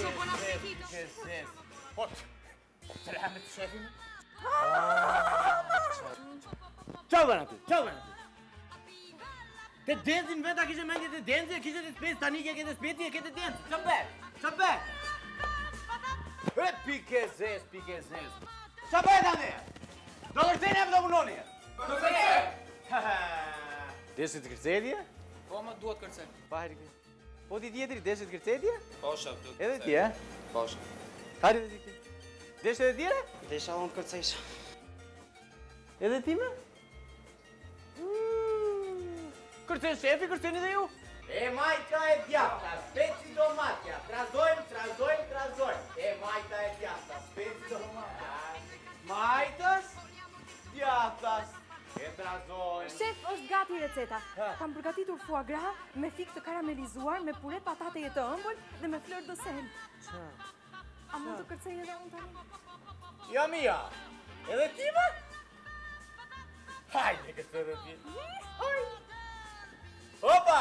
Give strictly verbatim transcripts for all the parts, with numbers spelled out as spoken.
Ciao, buon appetito. Che zez. Po, tre me të shefin? Ciao banati, ciao banati. Te denzin veta kishe mendje te denzin, kishe te spes, tani ke kete speti e kete denzin. Qa bek, qa bek? E pike zez, pike zez. Qa bek tani? Do kërceni e për do punoni? Do kërceni! Desit kërcetje? Po, ma duhet kërcen. Pa, Herike. Po ti tjetëri, desit kërcetje? Po, shaf, duhet Edhe ti, e? Po, shaf. Hajde edhe ti. Desh edhe tjere? Desha unë kërcejsha. Edhe ti me? Kërcen shefi, kërceni dhe ju? E majta e djafta, speci domatja, trazojmë, trazojmë, trazojmë. E majta e djafta, speci domatja. Majtës, djaftas, e trazojmë. Shef, është gati receta. Kam përgatitur foie gras me fik të karamelizuar, me pure patate e të ëmbël dhe me fleur de sel. Qa? A mund të kërcej edhe unë tani? Ja, mija. Edhe ti me? Hajde, kështë edhe ti. Hajde. Opa!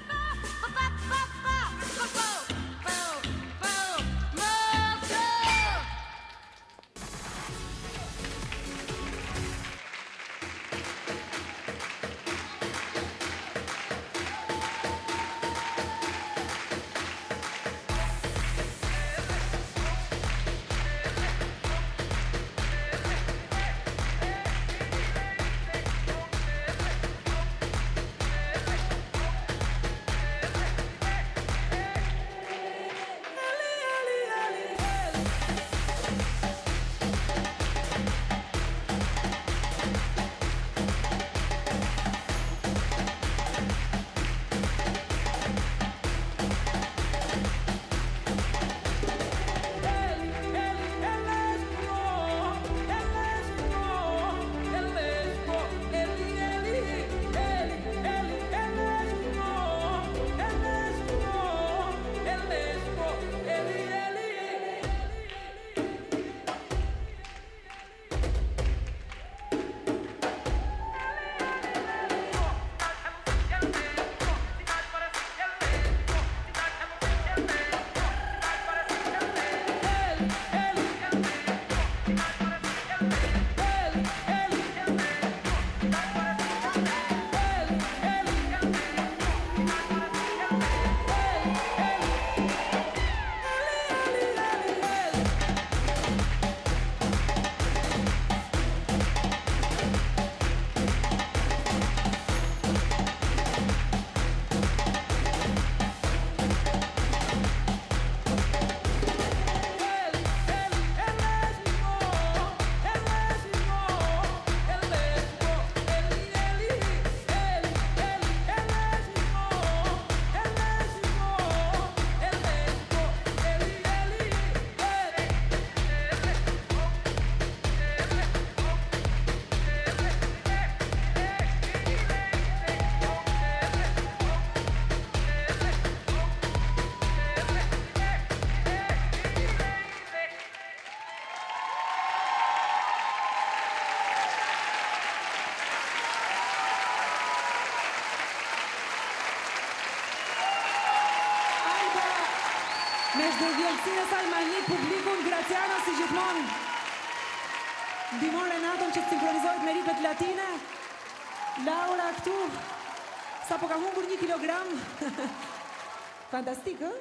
Me shdërvjelësinë e Salmani, publikun Graciano si gjithmonë ndihmon Renaton që të sinkronizohet me ritmet latine. Laura këtu sapo ka humbur një kilogram. Fantastik, ë?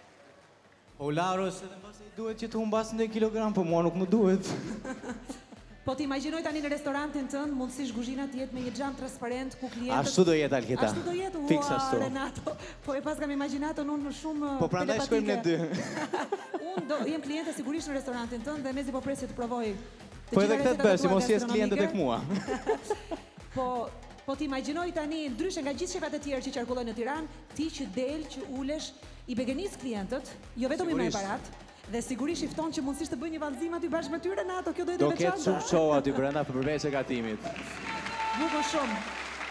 O Laura, se dhe mbas e duhet që të humbas një kilogram, po mua nuk më duhet. Po ti imagjinoj tani në restorantin tënd, mundësisht kuzhina të jetë me një xham transparent ku klientët. Ashtu do jetë Alketa. Ashtu do jetë, Fiks ua, ashtu. Renato. Po e pas kam imagjinaton unë shumë Po prandaj shkojmë ne dy. Unë do jem kliente sigurisht në restorantin tënd dhe mezi po pres që të provoj. Po edhe këtë bëj, si mos jes kliente tek mua. Po po ti imagjinoj tani ndryshe nga gjithë shefat e tjerë që qarkullojnë në Tiranë, ti që del, që ulesh, i begenis klientët, jo vetëm i merr parat. Dhe sigurisht i fton që mundësisht të bëj një vallëzim aty bashkë me ty Renato, kjo do jetë Do veçantë. ketë shumë show aty brenda përveç e gatimit. Bukur shumë.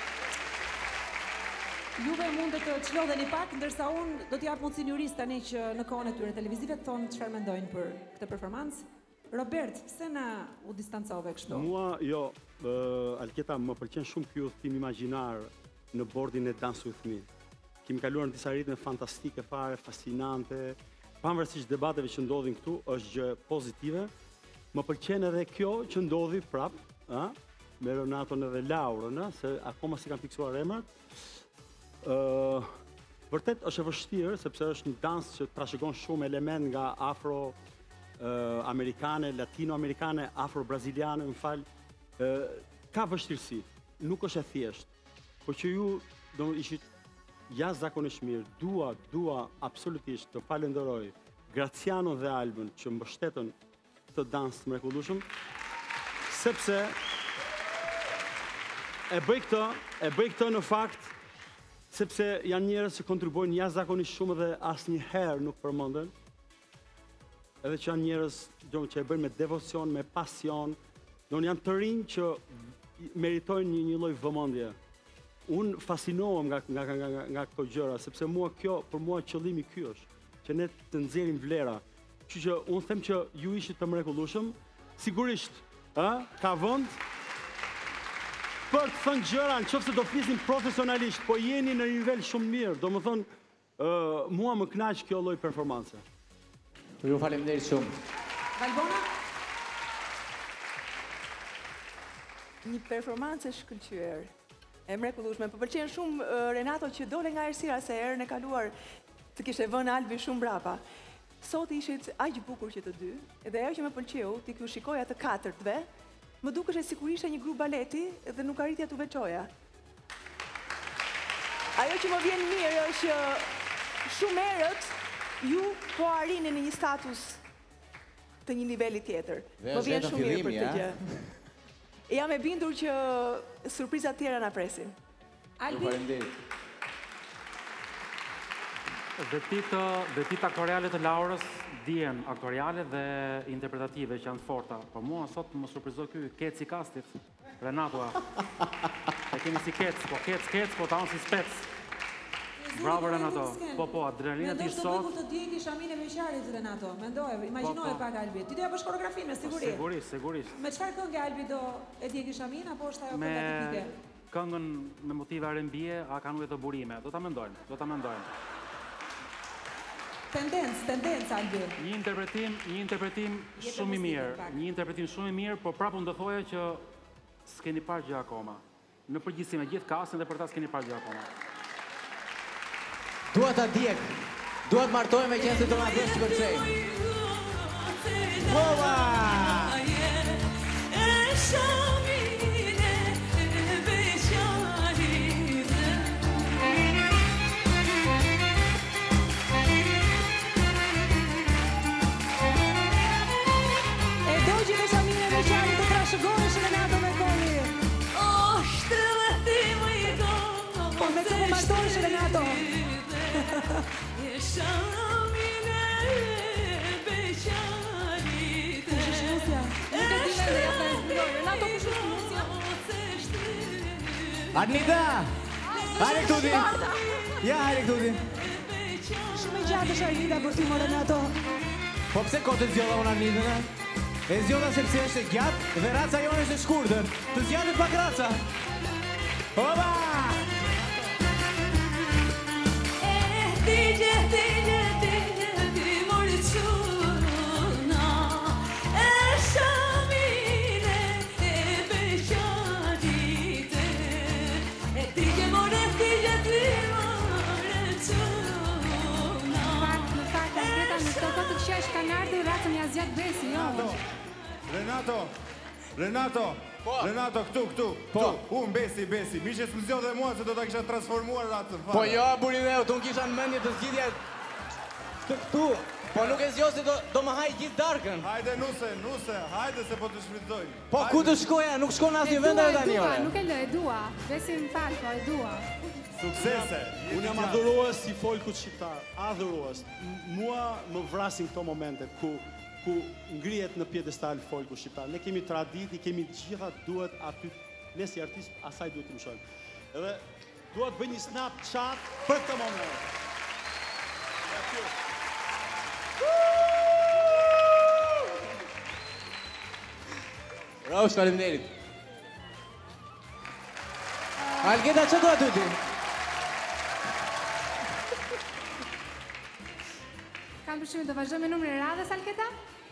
Juve mund të çlodheni pak, ndërsa unë do t'i jap mundësinë juris tani që në kohën e tyre televizive të thonë çfarë mendojnë për këtë performancë. Robert, pse na u distancove kështu? Mua, jo, uh, Alketa, më pëlqen shumë ky udhtim imagjinar në bordin e Dance With Me. Kemi kaluar në disa ritme fantastike fare, fascinante, pavarësisht debateve që ndodhin këtu, është gjë pozitive. Më pëlqen edhe kjo që ndodhi prap, ë, me Renaton edhe Laurën, ë, se akoma si kanë fiksuar emrat. Ë, vërtet është e vështirë sepse është një dans që trashëgon shumë element nga afro uh, amerikane, latino-amerikane, afro-braziliane, më fal, uh, ka vështirësi, nuk është e thjeshtë. Por që ju do ishit jashtëzakonisht mirë, dua, dua absolutisht të falenderoj Graciano dhe Albën që mbështetën të dans të mrekullueshëm, sepse e bëj këtë, e bëj këtë në fakt sepse janë njerëz që kontribuojnë jashtëzakonisht shumë dhe asnjëherë nuk përmenden. Edhe që janë njerëz që e bëjnë me devocion, me pasion, do janë të rinj që meritojnë një, një lloj vëmendje. Unë fascinohem nga nga nga nga, nga këto gjëra, sepse mua kjo, për mua qëllimi ky është, që ne të nxjerrim vlera. Kështu që unë them që ju ishit të mrekullueshëm, sigurisht, ë, ka vend për të thënë gjëra, nëse do flisnim profesionalisht, po jeni në një nivel shumë mirë, domethënë, ë, mua më kënaq kjo lloj performance. Ju faleminderit shumë. Valbona? Një performancë shkëlqyer. E mrekullueshme. Më pëlqen shumë uh, Renato që dole nga errësira se herën e kaluar të kishte vënë Albi shumë brapa. Sot ishit aq bukur që të dy, dhe ajo që më pëlqeu, ti ku shikoja të katërtve, më dukesh sikur ishte një grup baleti dhe nuk arritja të veçoja. Ajo që më vjen mirë është që shumë herët ju po arrini në një status të një niveli tjetër. Më vjen shumë mirë për këtë gjë. Jam e bindur që surprizat tjera na presin. Albi? Vetit aktoriale të Laurës dihen aktoriale dhe interpretative që janë forta. Por mua sot më surprizoi ky kec i kastit, Renato. E kemi si kec, po kec, kec, po ta on si spec. Bravo Renato. Po po, adrenalina ti sot. Mendoj të djegi shamin e veçarit Renato. Mendoje, imagjinoje pak Albi. Ti do ja bësh koreografinë me siguri. Sigurisht, sigurisht. Me çfarë këngë Albi do e djegi shamin apo është ajo kënga tipike? Me këngën me motive R and B, a kanë ujë të burime. Do ta mendojmë, do ta mendojmë. Tendencë, tendencë Albi. Një interpretim, një interpretim shumë i mirë, një interpretim shumë i mirë, por prapë do thoja që s'keni parë gjë akoma. Në përgjithësi me gjithë kastin dhe për ta s'keni parë gjë akoma. Dua ta djeg. Dua të martohem me qenë se do na bësh të kërcej. Ova! Arnita! Hajde këtu ti! Ja, hajde këtu ti! Shumë i gjatë është Arnita për ty më Renato. Po pse kote të zjolla unë Arnitën, e? E zjolla sepse është e gjatë dhe raca jonë është e shkurtër. Të zjatit pak raca! Oba! Renato, Renato, Renato, këtu, këtu, këtu, unë besi, besi, mi që s'më zjodhe mua se do t'a kisha transformuar ratën. Po jo, burineu, të unë kisha në mendje të zgjidhja të këtu, po nuk e zjo se do më haj gjithë darkën. Hajde nuse, nuse, hajde se po të shfrytëzoj. Po ku të shkoja, nuk shkon asnjë vend e tani. E dua, nuk e lë, e dua, besi më falko, e dua. Suksese! Unë jam adhurues si folkut shqiptar, adhurues. Mua më vrasin këto momente ku ku ngrihet në pjedestal folku shqiptar. Ne kemi traditë, kemi të gjitha, duhet aty, ne si artist, asaj duhet të mshojmë. Edhe duhet bëj një Snapchat për këtë moment. Bravo, faleminderit. Algeta, që do aty ti? Kam kanë përshtypjen të vazhdojmë me numrin e radhës Alketa?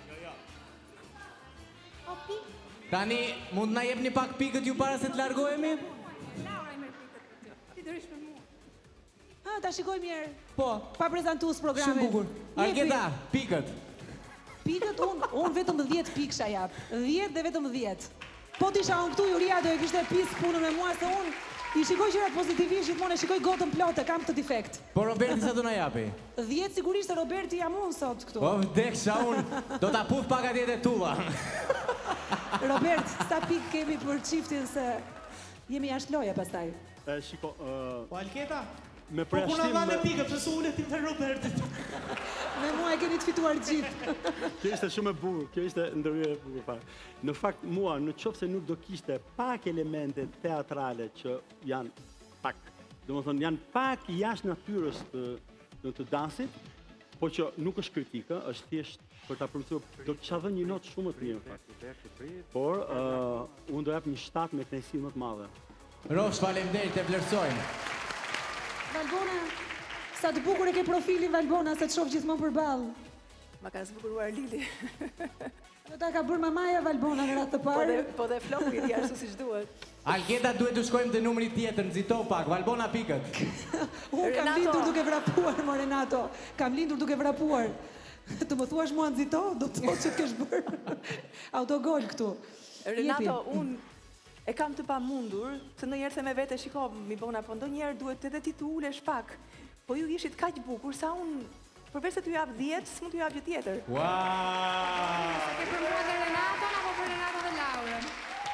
O pi. Tani, mund na jepni pak pikët ju para se të largohemi? Laura i merr pikët. Ti dërish me mua. Ah, ta shikoj mirë. Po. Pa prezantues programin. Shumë bukur. Alketa, pikët. Pikët, unë un vetëm dhjetë piksha jap. dhjetë dhe vetëm dhjetë. Po t'isha unë këtu, Juria do e kishte pis punën me mua, se unë i shikoj gjërat pozitivisht, gjithmonë e shikoj gotën plotë, kam këtë defekt. Po Roberti sa do na japi? dhjetë sigurisht e Roberti jam unë sot këtu. Po vdeksha unë, do ta puth pak atje te tulla. Robert, sa pikë kemi për çiftin se jemi jashtë loje pastaj. E shiko, ë Po Alketa? me Po ku na përjashtim dhanë pikët, pse s'u ulet tim te Robertit? Me mua e keni të fituar gjithë. Kjo ishte shumë e bukur, kjo ishte ndërhyrje e bukur fare. Në fakt mua, në qoftë se nuk do kishte pak elemente teatrale që janë pak, domethënë janë pak jashtë natyrës të të, të dansit, po që nuk është kritikë, është thjesht për ta përmirësuar, do të kisha dhënë një notë shumë të mirë në fakt. Por uh, unë do jap një shtat me kënaqësi më të madhe. Rosh, faleminderit, te vlerësojmë. Valbona, sa të bukur e ke profilin Valbona, se të shoh gjithmonë përballë. Ma ka zbukuruar Lili. Do ta ka bërë mamaja Valbona në radhë të Po parë. dhe, po dhe floku i ashtu siç duhet. Alketa duhet të shkojmë te numri tjetër, nxito pak, Valbona pikët. Unë kam Renato. lindur duke vrapuar, mo Renato. Kam lindur duke vrapuar. Të më thuash mua nxito, do të thotë që të kesh bërë autogol këtu. Renato, unë e kam të pamundur, se ndonjëherë se me vete shiko, mi bona, po ndonjëherë duhet edhe ti të ulesh pak. Po ju ishit kaq bukur sa unë përveç se t'ju jap dhjetë, s'mund t'ju jap gjë tjetër. Wow! Ke për mua dhe Renaton apo për Renato dhe Laurën?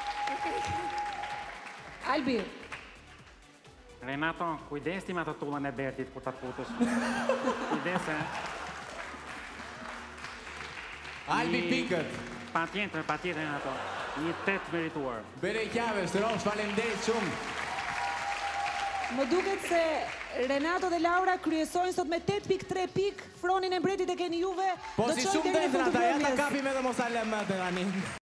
Albi, Renato, kujdes ti me atë tullën e Bertit kur ta futesh. Kujdes, e. Albi Një- pikët. Patjetër, patjetër Renato. Një tet merituar. Bere Qavës, Rosh, faleminderit shumë. më duket se Renato dhe Laura kryesojnë sot me tetë pikë tre pikë, fronin e mbretit e keni juve. Po do si të çojnë shumë deri në dendra, fund të ta ja ta vëmjes. kapim edhe mos alem atë tani.